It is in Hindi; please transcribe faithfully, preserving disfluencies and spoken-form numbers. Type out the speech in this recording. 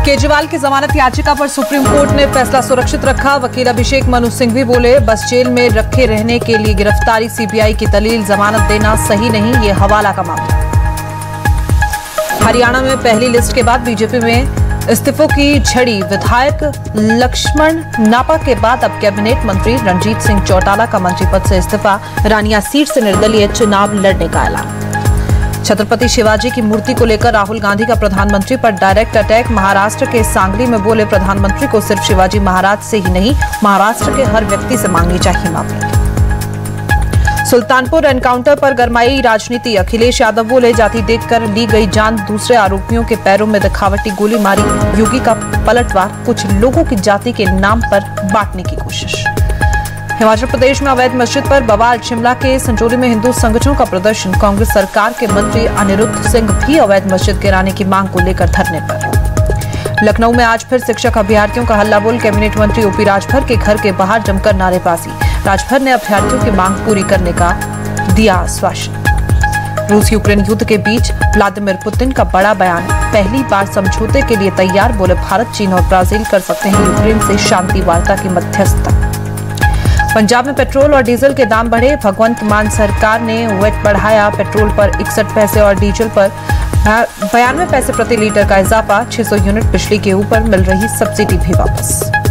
केजरीवाल की जमानत याचिका पर सुप्रीम कोर्ट ने फैसला सुरक्षित रखा। वकील अभिषेक मनु सिंघवी बोले, बस जेल में रखे रहने के लिए गिरफ्तारी सीबीआई की दलील, जमानत देना सही नहीं, ये हवाला का मामला। हरियाणा में पहली लिस्ट के बाद बीजेपी में इस्तीफों की झड़ी। विधायक लक्ष्मण नापा के बाद अब कैबिनेट मंत्री रणजीत सिंह चौटाला का मंत्री पद से इस्तीफा। रानिया सीट से निर्दलीय चुनाव लड़ने का ऐलान। छत्रपति शिवाजी की मूर्ति को लेकर राहुल गांधी का प्रधानमंत्री पर डायरेक्ट अटैक। महाराष्ट्र के सांगली में बोले, प्रधानमंत्री को सिर्फ शिवाजी महाराज से ही नहीं, महाराष्ट्र के हर व्यक्ति से मांगनी चाहिए माफी। सुल्तानपुर एनकाउंटर पर गरमाई राजनीति। अखिलेश यादव बोले, जाति देखकर ली गई जान, दूसरे आरोपियों के पैरों में दिखावटी गोली मारी। योगी का पलटवार, कुछ लोगों की जाति के नाम पर बांटने की कोशिश। हिमाचल प्रदेश में अवैध मस्जिद पर बवाल। शिमला के संजौली में हिंदू संगठनों का प्रदर्शन। कांग्रेस सरकार के मंत्री अनिरुद्ध सिंह भी अवैध मस्जिद गिराने की मांग को लेकर धरने पर। लखनऊ में आज फिर शिक्षक अभ्यर्थियों का हल्ला बोल। कैबिनेट मंत्री ओपी राजभर के घर के बाहर जमकर नारेबाजी। राजभर ने अभ्यर्थियों की मांग पूरी करने का दिया आश्वासन। रूस यूक्रेन युद्ध के बीच व्लादिमीर पुतिन का बड़ा बयान। पहली बार समझौते के लिए तैयार, बोले भारत, चीन और ब्राजील कर सकते हैं यूक्रेन से शांति वार्ता की मध्यस्थता। पंजाब में पेट्रोल और डीजल के दाम बढ़े। भगवंत मान सरकार ने वेट बढ़ाया। पेट्रोल पर इकसठ पैसे और डीजल पर बयानवे पैसे प्रति लीटर का इजाफा। छह सौ यूनिट बिजली के ऊपर मिल रही सब्सिडी भी वापस।